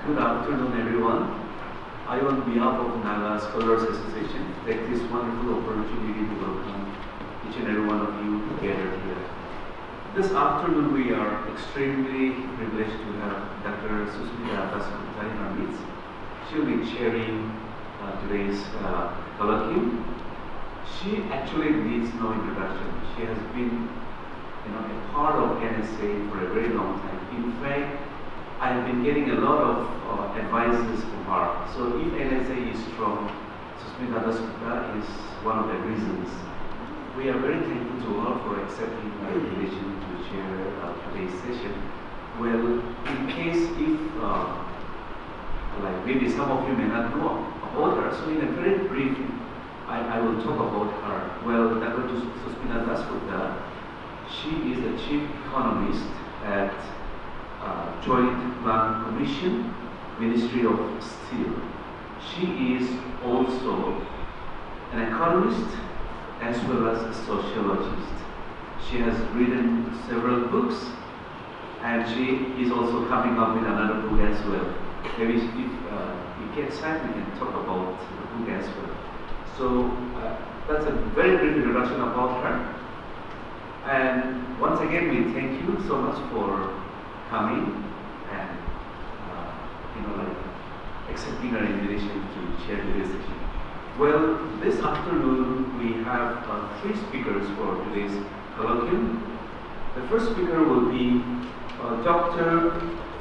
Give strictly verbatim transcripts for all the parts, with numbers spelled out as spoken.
Good afternoon, everyone. I, on behalf of Naga Scholars Association, take this wonderful opportunity to welcome each and every one of you gathered here. This afternoon, we are extremely privileged to have Doctor Susmita in our midst. She'll be chairing uh, today's uh, colloquium. She actually needs no introduction. She has been, you know, a part of N S A for a very long time. In fact, I have been getting a lot of uh, advices from her. So if N S A is strong, Susmita is one of the reasons. We are very thankful to her for accepting our invitation to chair uh, today's session. Well, in case if, uh, like maybe some of you may not know about her, so in a very brief, I, I will talk about her. Well, Doctor Susmita, she is the chief economist at Uh, Joint Plan Commission, Ministry of Steel. She is also an economist as well as a sociologist. She has written several books, and she is also coming up with another book as well. Maybe if uh, we get time, we can talk about the book as well. So uh, that's a very brief introduction about her. And once again, we thank you so much for coming and uh, you know, like accepting our invitation to share today's session. Well, this afternoon we have uh, three speakers for today's colloquium. The first speaker will be uh, Doctor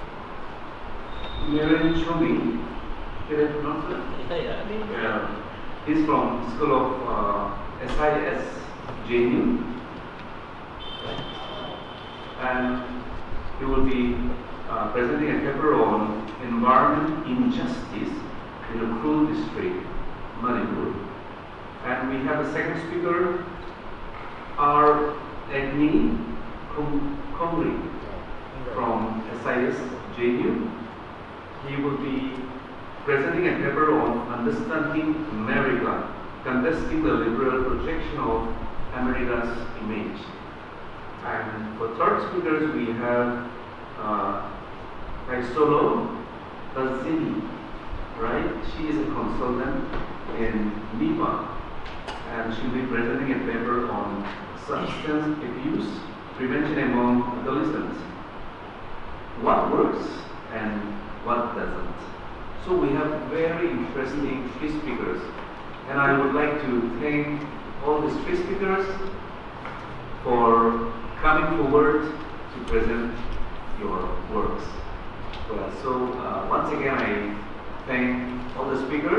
Nehru. Did I pronounce that? Yeah, yeah. Yeah. He's from School of uh, S I S J N U. And he will be uh, presenting a paper on environment injustice in the Ukhrul district, Manipur. And we have a second speaker, our C Khongrei from S I S J N U. He will be presenting a paper on understanding America, contesting the liberal projection of America's image. And for third speakers, we have uh, Kaisolo, Pazhiini, right? She is a consultant in NIEPA, and she'll be presenting a paper on substance abuse prevention among adolescents. What works and what doesn't. So we have very interesting three speakers, and I would like to thank all these three speakers for coming forward to present your works. Well, so uh, once again, I thank all the speakers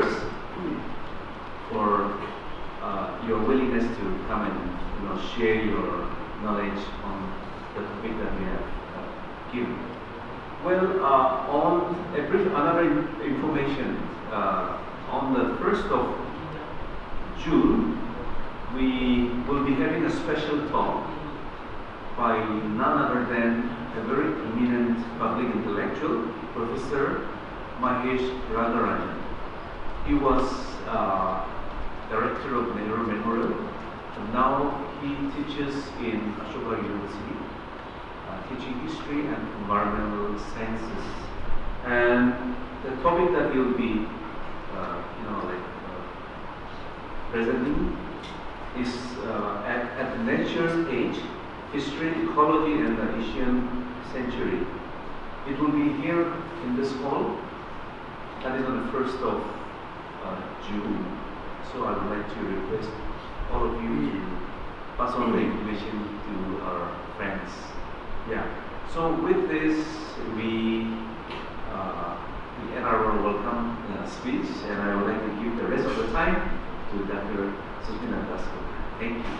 for uh, your willingness to come and you know share your knowledge on the topic that we have uh, given. Well, uh, on a brief another information uh, on the first of June, we will be having a special talk by none other than a very eminent public intellectual, Professor Mahongnao. He was uh, director of Nehru Memorial, and now he teaches in Ashoka University, uh, teaching history and environmental sciences. And the topic that he'll be, uh, you know, like uh, presenting is uh, at, at nature's age. History, Ecology, and the Asian Century. It will be here in this hall. That is on the first of uh, June. So I would like to request all of you to pass on the information to our friends. Yeah. So with this, we, uh, we end our welcome uh, speech, and I would like to give the rest of the time to Doctor Susmita. Thank you.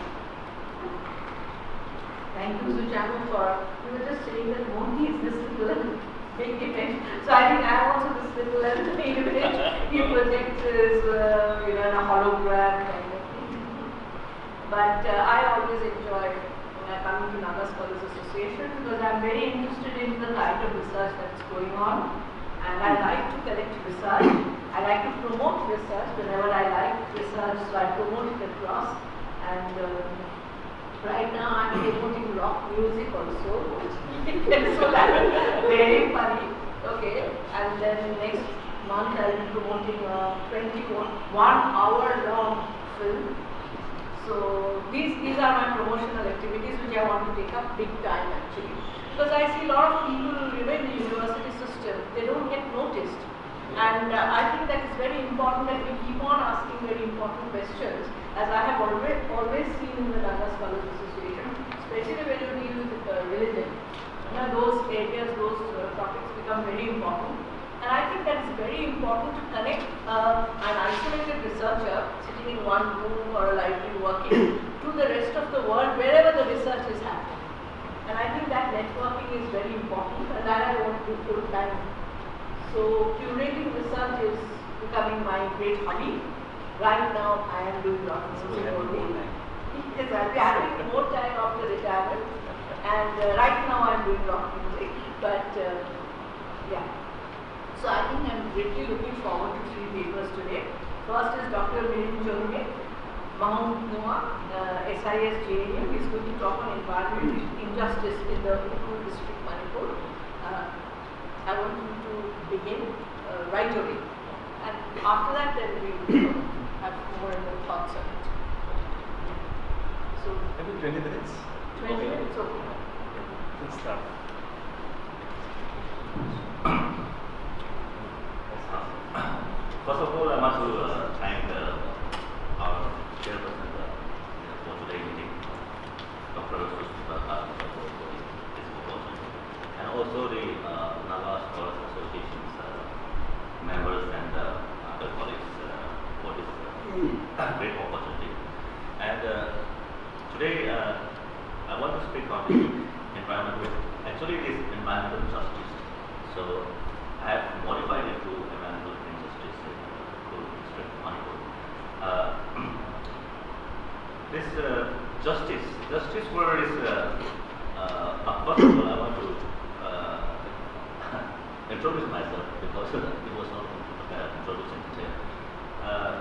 Thank you, Suchamo, for, you were just saying that Modi is this little big image. So I think I'm also this little image. He projects his, uh, you know, in a hologram kind of thing. But uh, I always enjoy when I come to Naga Scholars Association because I'm very interested in the kind of research that's going on. And I like to collect research. I like to promote research whenever I like research, so I promote it across. And uh, right now I'm promoting rock music also. So that's very funny. Okay, and then next month I'll be promoting a twenty-one hour long film. So these these are my promotional activities which I want to take up big time actually. Because I see a lot of people, you know, in the university system, they don't get noticed. And uh, I think that it's very important that we keep on asking very important questions, as I have always always seen in the Naga Scholars Association, especially when you deal with uh, religion. You know, those areas, those uh, topics become very important. And I think that it's very important to connect uh, an isolated researcher sitting in one room or a library working to the rest of the world wherever the research is happening. And I think that networking is very important, and that I want to do full time. So curating research is becoming my great hobby. Right now I am doing rock music only. Yes, I'll be having more time after retirement. And uh, right now I'm doing rock music. But uh, yeah. So I think I'm greatly looking forward to three papers today. First is Doctor Mahongnao, uh, S I S J N U. He's going to talk on environmental injustice in the Ukhrul district, Manipur. Uh, I want him to begin uh, right away. And after that, then we will have more and more thoughts on it. So, maybe twenty minutes? twenty okay. minutes, okay. Let's start. First of all, I want to uh, thank uh, our chairperson uh, for today's meeting, Doctor Susmita, for this proposal, and also the uh, Naga Scholars Association's uh, members and uh, other colleagues uh, for this uh, great opportunity. And uh, today, uh, I want to speak on the environmental. Actually, it is environmental justice. So I have modified it to environmental injustice in the district of Manipur. Uh, this uh, justice, justice word is, uh, uh, first of all, I want to uh, introduce myself because it was not uh, introduced in detail. Uh,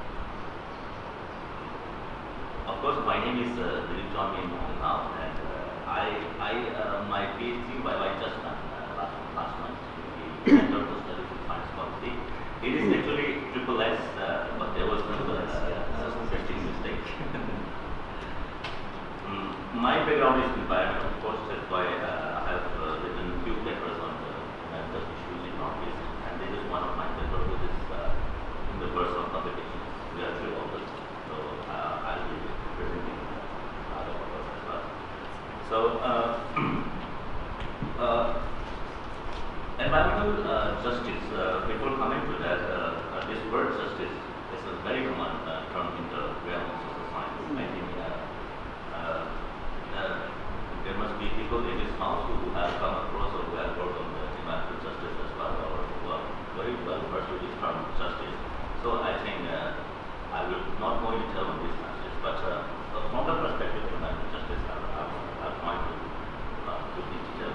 of course, my name is uh, Mahongnao, and uh, I, I uh, my PhD by my just done uh, last, last month. Center for Studies in Science Policy. It is actually triple S, uh, but there was no uh, uh, printing mistake. mm, my background is environment, of course, that's why uh, I have uh, written a few papers on the environmental issues in Northeast, and this is one of my papers which is uh, in the personal publications. We are three authors, so uh, I'll be presenting other authors as well. So, uh, uh, environmental uh, justice, uh, before coming to that, uh, uh, this word justice is a very common uh, term in the realm of social science. I think uh, uh, uh, there must be people in this house who have come across or who have worked on the environmental justice as well, or who are very well versed with this term justice. So I think uh, I will not go into detail on this justice, but uh, from the perspective of environmental justice, I'll try to uh, to detail.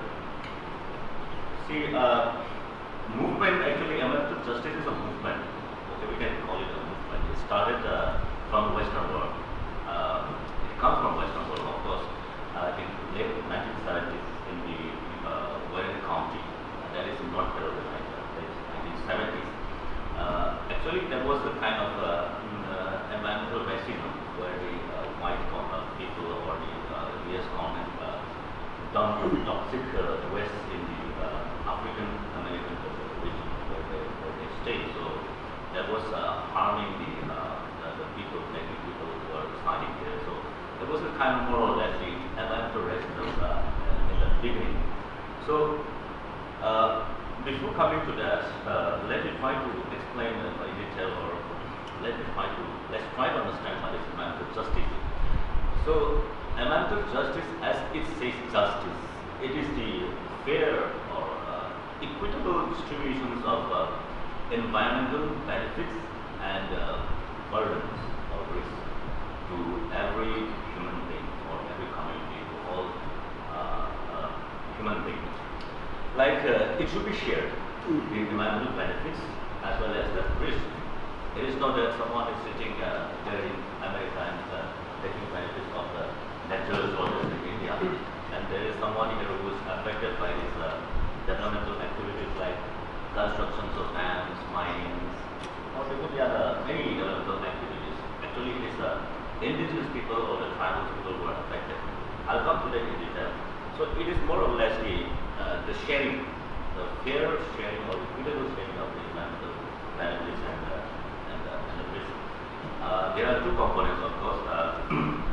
See, uh, movement, actually, environmental justice is a movement. Okay, we can call it a movement. It started uh, from the Western world. Uh, it comes from Western world, of course. Uh, in late nineteen seventies in the uh, Warren County, uh, that is in North Carolina, that is nineteen seventies. Uh, actually, there was a kind of uh, uh, environmental racism where the uh, white uh, people or the uh, U S government uh, dumped toxic uh, waste in the uh, African American region where they, where they stay. So that was uh, harming the, uh, the the people, native people who were residing there. So there was a kind of more or less the environmental racism uh, in the beginning. So uh, before coming to that, uh, let me try to explain uh, in detail, or let me try to let's try to understand what is environmental justice. So environmental justice, as it says justice, it is the fair or uh, equitable distributions of uh, environmental benefits and uh, burdens or risks to every human being or every community, to all uh, uh, human beings. Like uh, it should be shared, the environmental benefits as well as the risk. It is not that someone is sitting uh, there in America and uh, taking benefits of the natural resources in India, and there is someone here who is affected by this uh, environmental activities like constructions of dams, mines, or even the other many environmental activities. Actually, it is the indigenous people or the tribal people who are affected. I'll come to that in detail. So it is more or less the uh, the sharing, the fair sharing or equitable sharing of the environmental benefits and uh, and, uh, and the risk. Uh, there are two components, of course. Uh,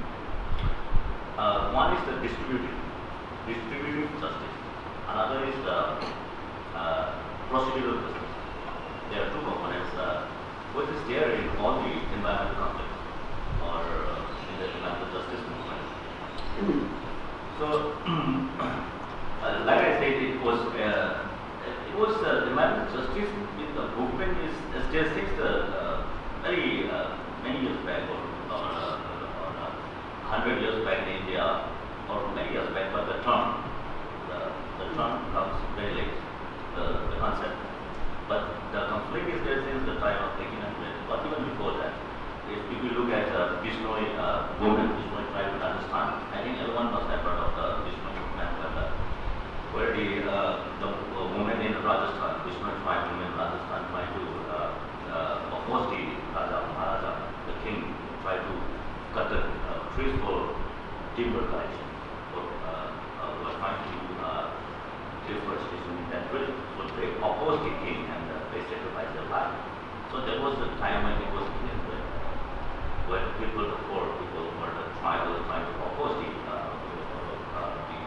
uh, one is the distributive, distributive justice. Another is the uh, procedural justice. There are two components, uh, which is there in all the environmental conflicts or uh, in the environmental justice movement. So, uh, like I said, it was uh, it was uh, environmental justice movement is still since the uh, very uh, many years back or or, uh, or uh, hundred years back in India or many years back, but the term the, the term comes very late, the, the concept. But the conflict is there since the time of eighteen hundred, but even before that. If, if you look at the uh, Bishnoi uh, movement, Bishnoi tribe in Rajasthan, I think everyone must have heard of the Bishnoi movement, where the, where the, uh, the uh, women in Rajasthan, Bishnoi tribe women in Rajasthan, tried to uh, uh, oppose the Raja, Maharaja, the king, tried to cut the uh, trees for timber collection, for uh, uh, were trying to uh, deforestation in that region. So they opposed the king and uh, they sacrificed their life. So there was a time when it was in when people, the poor people, or the tribal trying to oppose the, uh, uh, the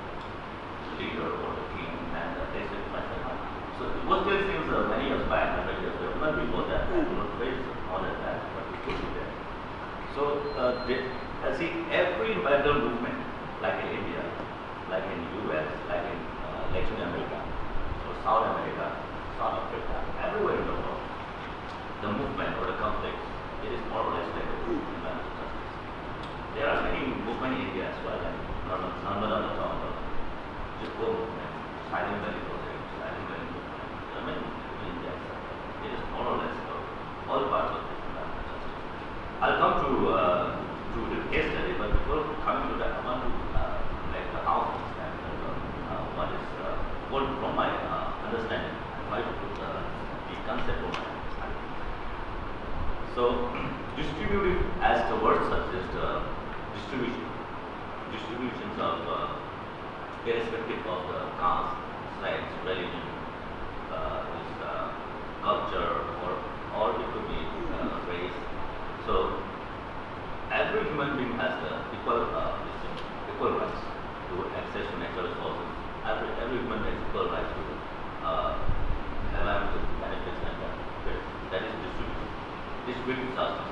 leader or the king, and uh, they sacrificed their life. So it was still since uh, many years back, hundred years back, even before that, I do not trace more than that, but it could be there. So, uh, they, uh, see, every environmental movement, like in India, like in U S, like in uh, Latin America, or South America, South Africa, everywhere in the world, the movement or the conflict, it is more or less like environmental justice. There are many movements in India as well, like Nanda Jippo movement, Silent Valley project, Silent Valley movement. There are many movements in India. It is more or less uh, all parts of this environmental justice. I'll come to uh, to the case study, but before coming to that, I want to uh, like uh, how to understand uh, what is uh, what from my uh, understanding, I try to put uh, the concept of my understanding. So, distributive, as the word suggests, uh, distribution, distributions of, uh, irrespective of the caste, sex, religion, uh, is, uh, culture, or, or it could be uh, race. So, every human being has the equal, uh, equal rights to access to natural resources. Every, every human has equal rights to uh, environmental benefits and benefits. That is distribution. Distributive justice.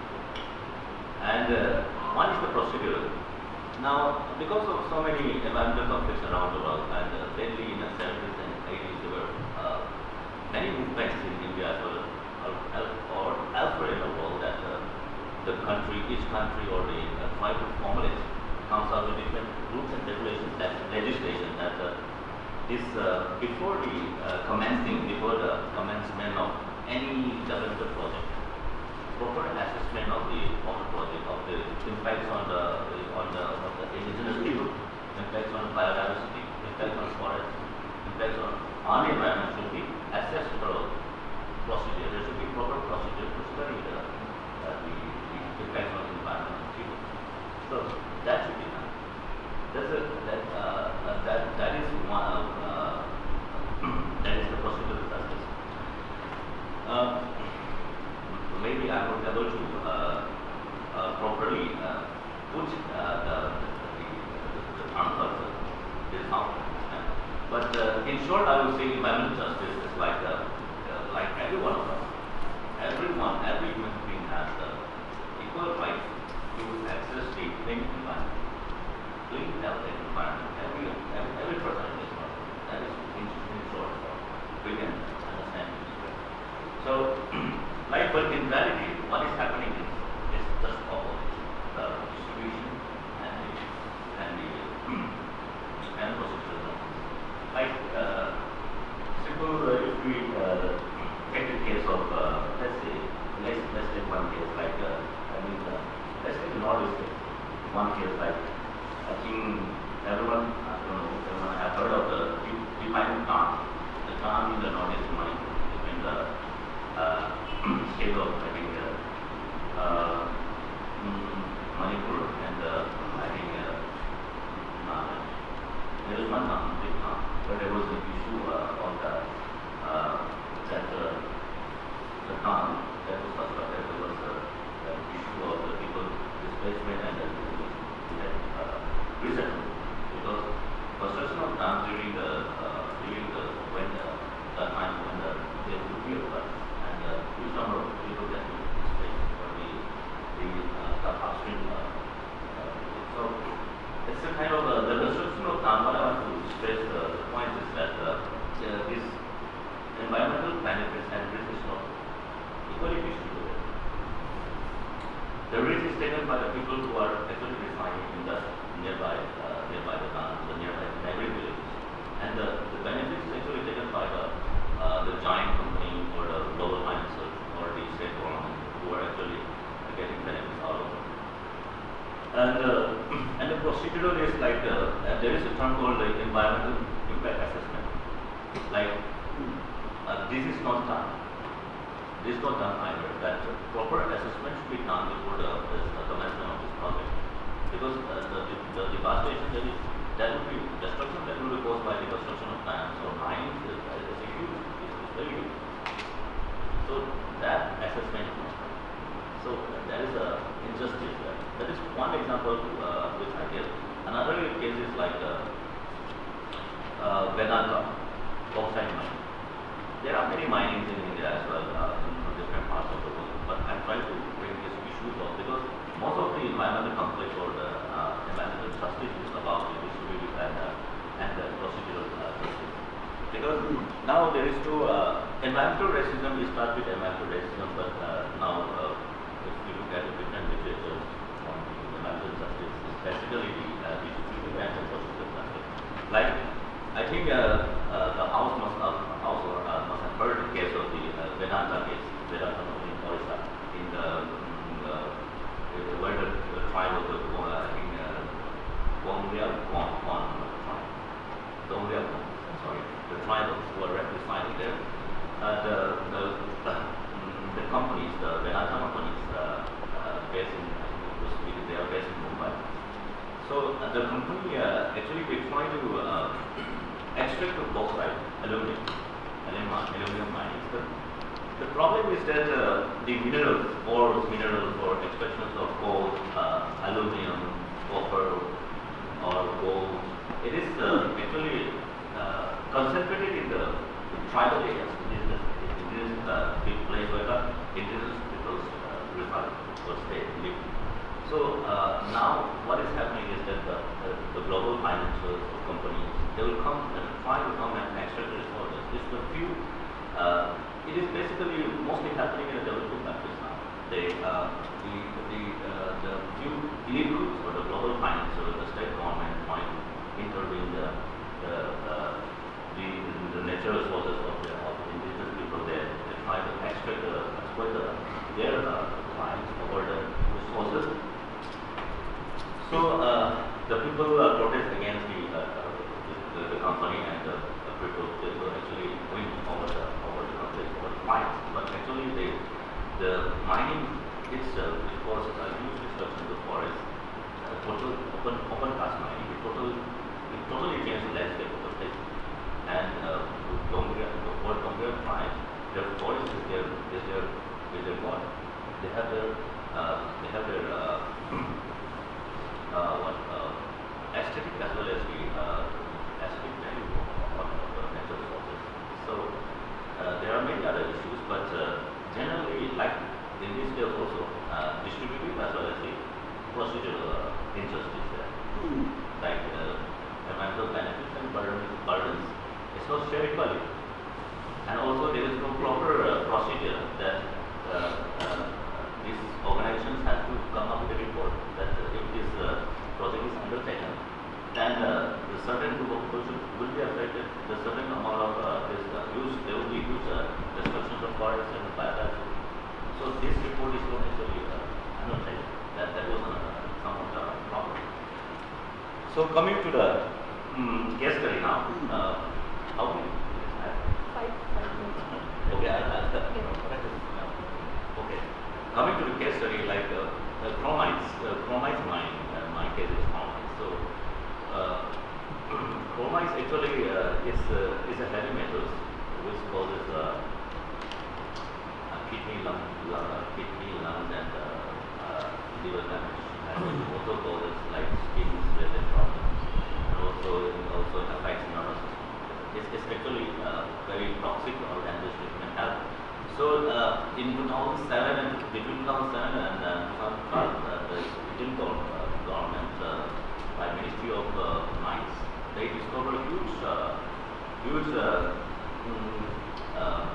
And uh, one is the procedural. Now, because of so many environmental conflicts around the world, and uh, lately in the seventies and eighties, there were uh, many movements in India as well, or, or elsewhere in the world, that uh, the country, each country or the uh, try to formulate, comes out with different rules and regulations, that legislation that uh, is uh, before the uh, commencing, before the commencement of any development project. Proper assessment of the of the project, of the impacts on the on the of the indigenous people, impacts on biodiversity, impacts on forests, impacts on on the environment should be assessed for procedure. There should be proper procedure to study the uh, the, the impacts on the environment and people. So that should be done. That's a, that uh, that that is one of uh, that is the procedural justice. Uh, Maybe I was able to uh, uh, properly uh, put uh, the, the, the, the answer. This is how to understand. But uh, in short, I would say environmental justice is like uh, uh, like every one of us. Everyone, every human being has the equal right to access the clean environment, clean health environment. Every every, every person in this world. That is in, in short. We can understand this way. So. Like, but in reality, what is happening is, is just opposite. The distribution and the and the and procedural. Like, uh, simple. Uh, if we uh, take the case of, uh, let's say, let's let's take one case. Like, uh, I mean, uh, let's take the Northeast case. One case, like, I think everyone, I don't know, everyone have heard of the defining the issue uh, on the uh, that uh, the town that was first of all, there was uh, the issue of the people displacement and the we had uh, resettlement because construction of dams during the uh, during the when the, the time when the there would be a flood and the uh, huge number of people that were displaced or the the uh, upstream. Uh, uh, so it's a kind of uh, the construction of dam. What I want to stress uh, the point is that uh, uh, this environmental benefits and risk is not equally distributed. The risk is taken by the people who are actually residing in the nearby, uh, nearby the town, the nearby neighboring villages, and the, the benefits is actually taken by the uh, the giant company or the global financiers or the state government who are actually getting benefits out of it. And uh, and the procedural is like uh, there is a term called the environmental impact assessment. Like uh, this is not done. This is not done either. That uh, proper assessment should be done before the, the, the commencement of this project. Because uh, the, the, the devastation that is that will be destruction that will be caused by the construction of dams or mines is, is a huge, is, is very huge. So that assessment is not done. So uh, there is a injustice there. That is one example uh, which I give. Another case is like uh, uh, Vedanta, bauxite mining. There are many minings in India as well, uh, in different parts of the world, but I'm trying to bring these issues up because most of the environmental conflict or the uh, environmental justice is about the distributive and, uh, and the procedural uh, justice. Because now there is no uh, environmental racism, we start with environmental racism, but uh, now uh, if we look at the different literatures on the environmental justice, it's basically the uh, distributive and the procedural justice. Like, I think uh, uh, the House must have, House or, uh, must have heard the case of the uh, Vedanta case, Vedanta in Orissa, in the, in the, in the where the, the tribe of the uh, in Khongrei tribe, the Khongrei, sorry, the tribe who are represented there. Uh, the the uh, the companies, the Vedanta companies, uh, uh, based in I think they are based in Mumbai. So uh, the company uh, actually they try to uh, extract the bauxite, aluminum, aluminum mining. The, the problem is that uh, the minerals, ores, minerals, or extractions of coal, uh, aluminum, copper, or gold, it is uh, actually uh, concentrated in the tribal areas. It is it is a big place where the indigenous peoples uh, reside or stay, live. So uh, now what is happening is that the, the, the global financial companies, they will come and try to come and extract the resources. It's the few, uh, it is basically mostly happening in the developing countries now. They, uh, the, the, uh, the few elite groups or the global financial, the state government trying to intervene the, the, uh, the, the natural resources of the, of the indigenous people there. They try to extract the, exploit the, their uh, clients over the resources. So uh, the people uh, protest against the, uh, the, the company and the, the people they will actually win over the over the conflict over the mines. But actually the the mining itself it causes a huge destruction of the forest. Uh, total open open cast mining, it total it totally changes the landscape of the place. And uh, Khongrei, the whole Khongrei tribe, their forest is their is their is their god. They have their uh, they have their uh, Uh, what uh, aesthetic as well as the uh, aesthetic value of, of the natural resources. So uh, there are many other issues, but uh, generally, like in this case also, uh, distributive as well as the procedural uh, injustice there. Mm. Like uh, environmental benefits and burden, burdens, it's not shared equally. And also there is no proper uh, procedure that uh, uh, these organizations have to come up with a report that uh, if this uh, project is undertaken, then uh, the certain group of people will be affected. The certain amount of uh, this uh, use, there will be huge uh, destruction of forests and biodiversity. So this report is not actually uh, annotated. That that was uh, some of the problem. So coming to the um, case study now, uh, how many? Five, five minutes. Okay, I'll, I'll, okay. Coming to the case study, like uh, uh, chromites, uh, chromites mine, uh, my case is chromite. So, uh, chromites actually uh, is uh, is a heavy metals which causes uh, uh, kidney, lung, lung, uh, kidney, lungs, and uh, uh, liver damage, and it also causes like skin-related problems, and also it also affects nervous system. It's, it's actually uh, very toxic or dangerous to human health. So uh, in two thousand seven and between two thousand seven and uh, two thousand twelve, uh, the Indian government, uh, government uh, by Ministry of uh, Mines, they discovered huge, uh, huge uh, mm, uh,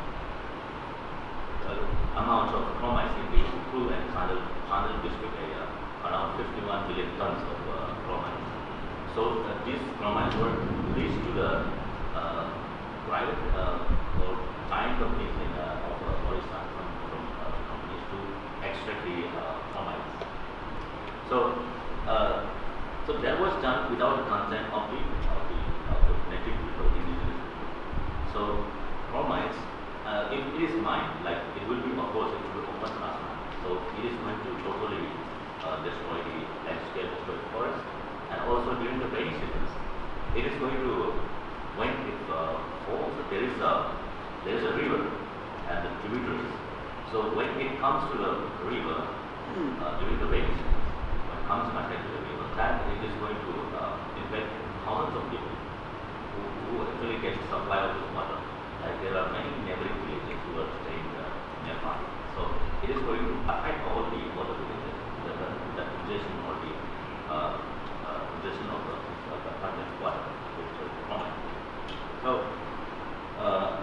uh, amount of chromites in the Ukhrul and Kaisolo district area, around fifty-one billion tons of uh, chromites. So uh, these chromites were released to the uh, private uh, or giant companies in uh, of uh, Orissa from, from uh, companies to extract the uh, chromites. So, uh, so that was done without the consent of the of the, of the native people, indigenous people. So, chromites, uh, if it is mined, like it will be, of course, it will be open cast mine. So, it is going to totally uh, destroy the landscape, destroy the forest, and also during the rainy seasons, it is going to, when it uh, falls, there is a there is a river and the tributaries. So when it comes to the river uh, during the rainy season, when it comes contact to the river, that it is going to uh, infect thousands of people who, who actually get supply of this water. Like there are many neighboring villages who are staying uh, nearby. So it is going to affect all the water villages, the, the, the ingestion or the uh, uh, ingestion of the, of the contact water with the chromite. So, uh,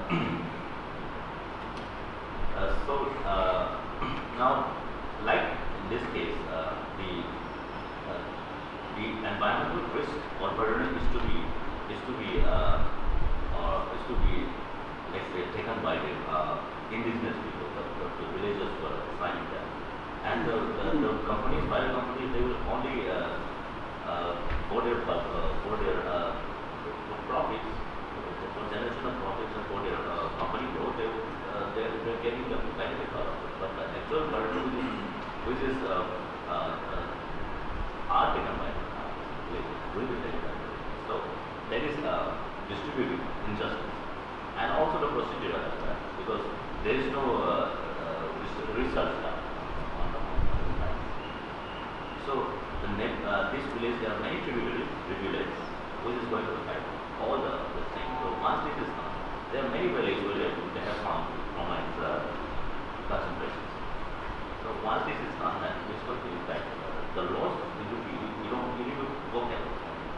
uh, so uh, now, like in this case, uh, the uh, the environmental risk or burden is to be is to be uh, or is to be, let's say, taken by the uh, indigenous people, the, the, the villagers who are assigned them, and the, the, the companies, private companies, they will only uh, uh, for their uh, for their uh, profits. For generation of profits and for their uh, company growth, they, uh, they're, they're getting the benefit out of it. But the actual burden which is uh, uh, uh, are taken by uh, will be taken by So that is uh, distributed injustice. And also the procedure as well, because there is no uh, uh, research done on the on So the net, uh, this village, there are many tributaries, rivulets, which is going to affect all the, the things. So once this is done, there are many villages where they, they have found chromites uh, concentrations. So once this is done, then this will be impact uh, the loss. You, you, you don't you need to go there.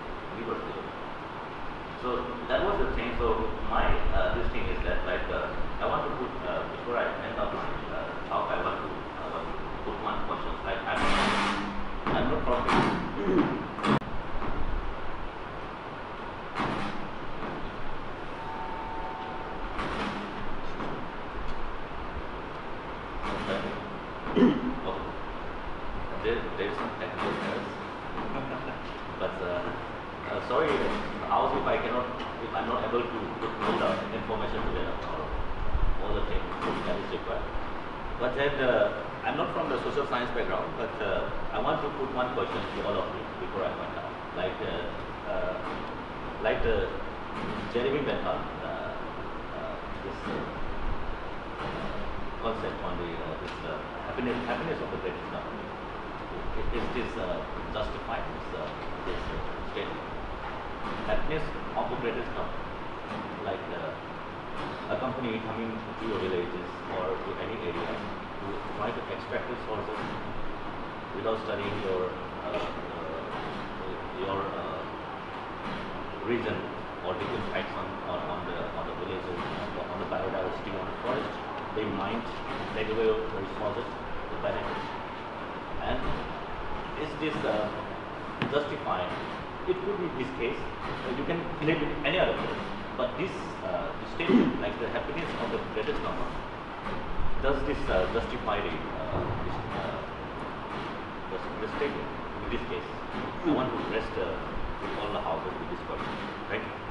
So that was the thing. So my uh, this thing is that like uh, I want to put uh, before I end up my uh, talk, I want to I want to put one question. Like I'm I'm not talking. There, there's some technical errors, but uh, uh, sorry, how if I cannot, if I'm not able to put all the information together or all the things that is required. But then uh, I'm not from the social science background, but uh, I want to put one question to all of you before I went out. Like, uh, uh, like the Jeremy Bentham, uh, uh, this uh, concept on the uh, this uh, happiness, happiness of the greatest company. It is this uh, justified this, uh, this uh, statement. Happiness of the greatest company, like uh, a company coming to your villages or to any area to try to extract resources without studying your uh, uh, your uh, region or the impacts on, on, on the on the villages, on the, on the biodiversity, on the forest. They might take away the resources, the benefits. And is this uh, justified? It could be this case. Uh, you can claim it any other place. But this, uh, this statement, like the happiness of the greatest number, does this uh, justify the, uh, this, uh, the, the statement in this case? I want to rest uh, all the houses with this question. Thank you.